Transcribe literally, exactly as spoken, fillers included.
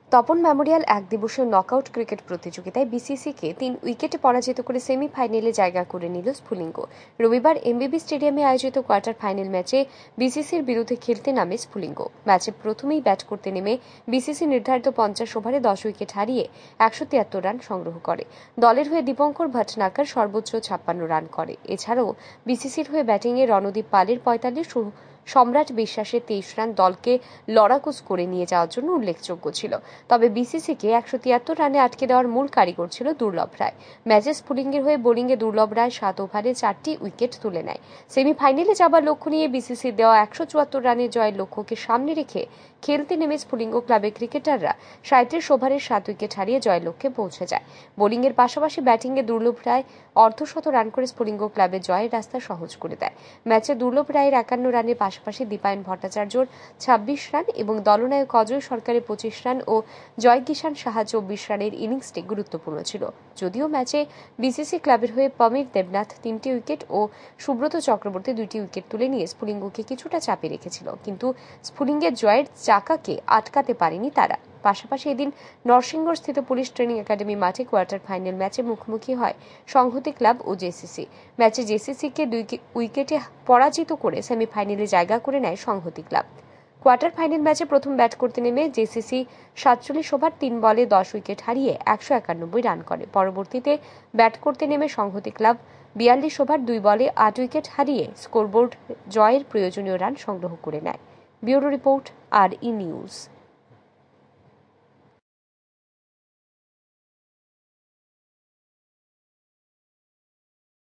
Tapan Memorial এক দিবসীয় knockout cricket প্রতিযোগিতায় বিসিসিকে তিন উইকেটে পরাজিত করে সেমিফাইনালে জায়গা করে নিল স্ফুলিঙ্গ। রবিবার এমবিবি স্টেডিয়ামে আয়োজিত কোয়ার্টার ফাইনাল ম্যাচে বিসিসির বিরুদ্ধে খেলতে নামে স্ফুলিঙ্গ। ম্যাচে প্রথমেই ব্যাট করতে নেমে বিসিসি নির্ধারিত পঞ্চাশ ওভারে দশ উইকেট হারিয়ে একশো তিয়াত্তর রান সংগ্রহ করে। দলের হয়ে দীপঙ্কর ভটনাগর সর্বোচ্চ ছাপ্পান্ন রান করে। এছাড়াও বিসিসির হয়ে ব্যাটিংয়ে রণদীপ পালের পঁয়তাল্লিশ, সম্রাট বিশ্বাসের তেইশ রান দলকে লড়াকুচ করে নিয়ে যাওয়ার জন্য উল্লেখযোগ্য ছিল। তবে বিসিসিকে একশো তিয়াত্তর রানে আটকে দেওয়ার মূল কারিগর ছিল দুর্লভ রায়। ম্যাচে স্ফুলিঙ্গের হয়ে বোলিংয়ে দুর্লভ রায় সাত ওভারে চারটি উইকেট তুলে নেয়। সেমিফাইনালে যাবার লক্ষ্য নিয়ে বিসিসির দেওয়া একশো চুয়াত্তর রানের জয়ের লক্ষ্যকে সামনে রেখে খেলতে নেমে স্ফুলিঙ্গ ক্লাবের ক্রিকেটাররা সাঁত্রিশ ওভারে সাত উইকেট হারিয়ে জয়ের লক্ষ্যে পৌঁছে যায়। বোলিংয়ের পাশাপাশি ব্যাটিংয়ে দুর্লভ রায় অর্ধশত রান করে স্ফুলিঙ্গ ক্লাবের জয়ের রাস্তা সহজ করে দেয়। ম্যাচে দুর্লভ রায়ের একান্ন রানের পাশাপাশি দীপায়ন ভট্টাচার্যর ছাব্বিশ রান এবং দলনায়ক অজয় সরকারের পঁচিশ রান ও জয় কিষান সাহা চব্বিশ রানের ইনিংসটি গুরুত্বপূর্ণ ছিল। যদিও ম্যাচে বিসিসি ক্লাবের হয়ে পমির দেবনাথ তিনটি উইকেট ও সুব্রত চক্রবর্তী দুইটি উইকেট তুলে নিয়ে স্ফুলিঙ্গকে কিছুটা চাপে রেখেছিল, কিন্তু স্ফুলিঙ্গের জয়ের চাকাকে আটকাতে পারেনি তারা। পাশাপাশি এদিন নরসিংগড় স্থিত পুলিশ ট্রেনিং একাডেমি মাঠে কোয়ার্টার ফাইনাল ম্যাচে মুখোমুখি হয় সংহতি ক্লাব ও জেসিসি। ম্যাচে জেসিসিকে দুই উইকেটে পরাজিত করে সেমিফাইনালে জায়গা করে নেয় সংহতি ক্লাব। কোয়ার্টার ফাইনাল ম্যাচে প্রথম ব্যাট করতে নেমে জেসিসি সাতচল্লিশ ওভার তিন বলে দশ উইকেট হারিয়ে একশো একানব্বই রান করে। পরবর্তীতে ব্যাট করতে নেমে সংহতি ক্লাব বিয়াল্লিশ ওভার দুই বলে আট উইকেট হারিয়ে স্কোরবোর্ড জয়ের প্রয়োজনীয় রান সংগ্রহ করে নেয়। Bureau report, R E news.